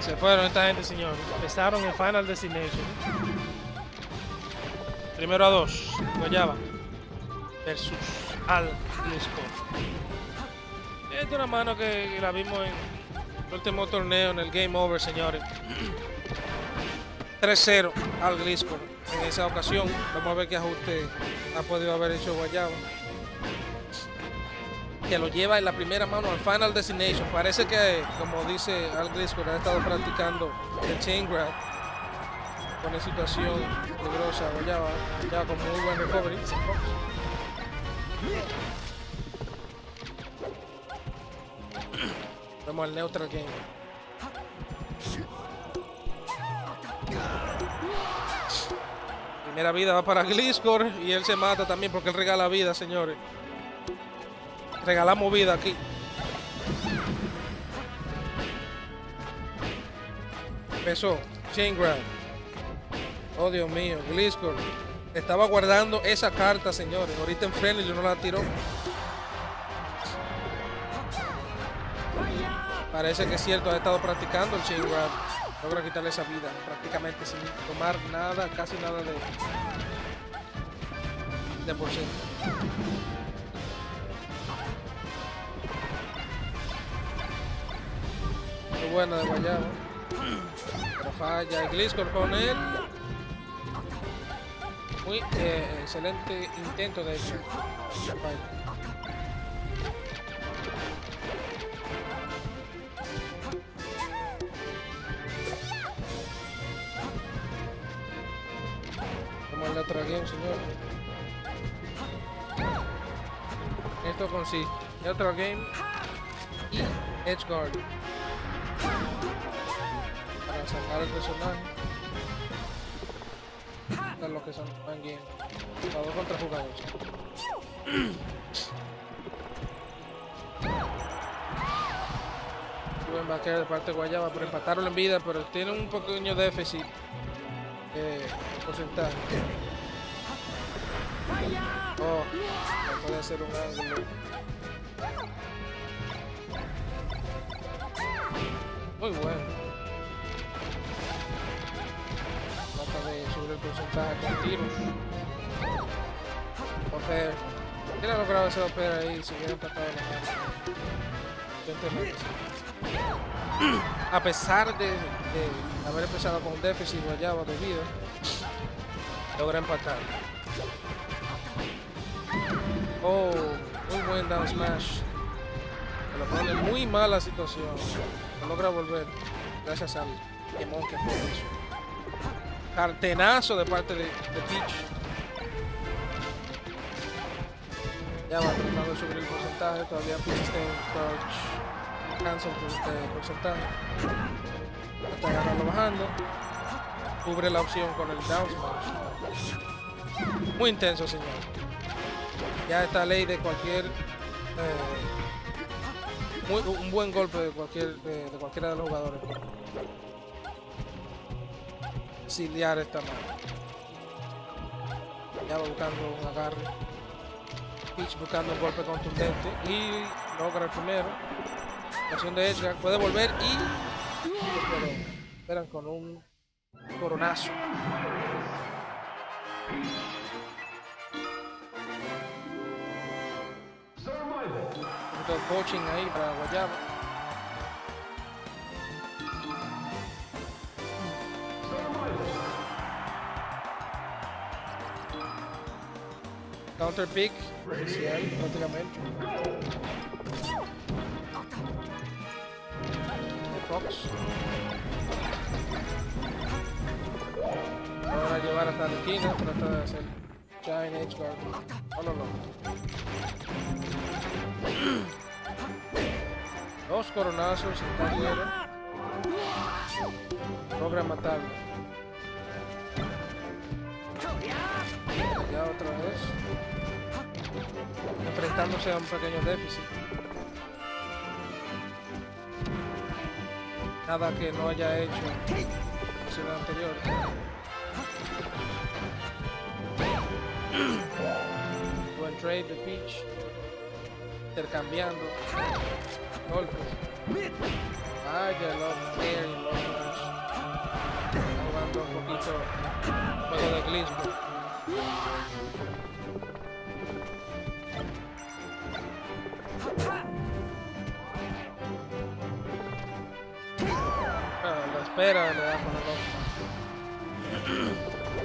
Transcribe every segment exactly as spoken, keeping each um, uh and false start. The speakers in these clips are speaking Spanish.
Se fueron esta gente, señor. Empezaron en Final Destination. Primero a dos. Guayaba. Versus Al Gliscor. Esta es una mano que la vimos en el último torneo, en el Game Over, señores. tres cero Al Gliscor. En esa ocasión, vamos a ver qué ajuste ha podido haber hecho Guayaba. Que lo lleva en la primera mano al Final Destination. Parece que, como dice Al Gliscor, ha estado practicando el chain grab con una situación peligrosa. Guayaba, ya con muy buen recovery. Vemos al neutral game. Primera vida va para Gliscor y él se mata también porque él regala vida, señores. Regalamos vida aquí. Empezó. Chain grab. Oh, Dios mío. Gliscor estaba guardando esa carta, señores. Ahorita en friendly no la tiró. Parece que es cierto, ha estado practicando el chain grab. Logra quitarle esa vida prácticamente sin tomar nada, casi nada de, de por ciento. Muy buena de Guayaba. Pero falla Gliscor con él. Muy eh, excelente intento de hecho. Como el otro game, señor. Esto consiste en otro game y edge guard para sacar el personaje. Esto es lo que son man game. Jugador contra jugador. Buen backer de parte de Guayaba, pero empataron en vida, pero tiene un pequeño déficit eh, porcentaje. Oh, no puede ser un ángulo. Muy bueno. Trata de subir el porcentaje con tiros. Oper. ¿Quién ha logrado ese Oper ahí si hubiera empatado la mano? A pesar de, de haber empezado con un déficit Guayaba de vida, logra empatar. Oh, muy buen down smash. Se lo pone muy mala situación. No logra volver gracias al Demon que fue eso. Cartenazo de parte de, de Peach. Ya va tratando de subir el porcentaje. Todavía Peach está en crouch. Cancel el porcentaje. Hasta agarrarlo bajando. Cubre la opción con el down smash. Muy intenso, señor. Ya esta ley de cualquier eh, muy, un buen golpe de cualquier de, de cualquiera de los jugadores. Auxiliar esta mano. Ya va buscando un agarre. Peach buscando un golpe contundente y logra el primero. La acción de Edgar puede volver y pero esperan con un coronazo. Un poquito de coaching ahí para Guayaba. Counter pick oficial prácticamente. Fox. Ahora llevar hasta la esquina, trata de hacer Giant Edge Guard. No lo logra. Dos coronazos en carrera. Logra matarlo. Ya otra vez. Enfrentándose a un pequeño déficit. Nada que no haya hecho en la anterior. Buen trade de Peach. Intercambiando golpes. Vaya, el Lord Air y el Lord Smash. Está jugando un poquito juego de Glisco. Ah, la espera le da con el otro.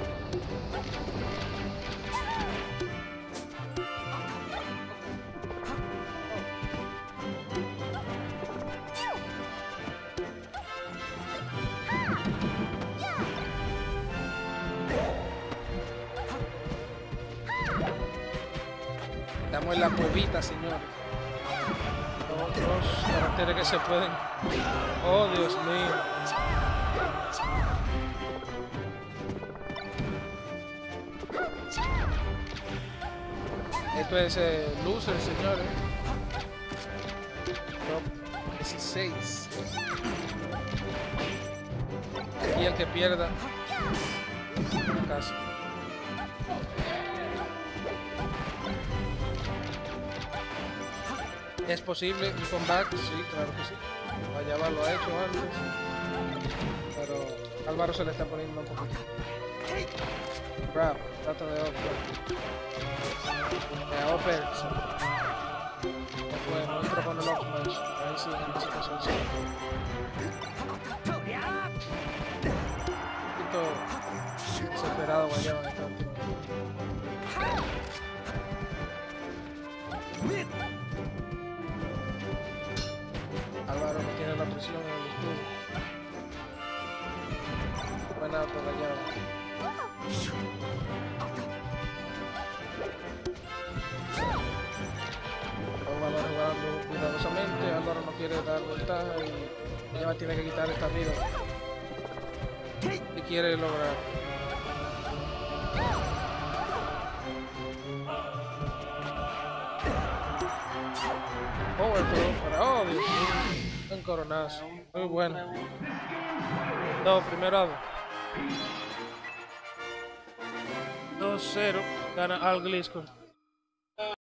Estamos en la cuevita, señores. Dos caracteres que se pueden. Oh, Dios mío. Esto es eh, Loser, señores. Top dieciséis. Y el que pierda, casi. ¿Es posible un comeback? Sí, claro que sí. Guayaba lo ha hecho antes. Pero Álvaro se le está poniendo un poquito. Grab, trata de Oper. De Oper. Bueno, entra con el Up Smash. Ahí sí, en esa situación sí. Un poquito desesperado Guayaba en esta última. Álvaro no tiene la presión en el escudo. Buen auto Guayaba. Álvaro jugando cuidadosamente. Álvaro no quiere dar ventaja y Guayaba tiene que quitar esta vida. Y quiere lograr. Oh, esto para oh, Dios mío. Un coronazo. Muy bueno. No, primero a dos cero. Gana Al Glisco.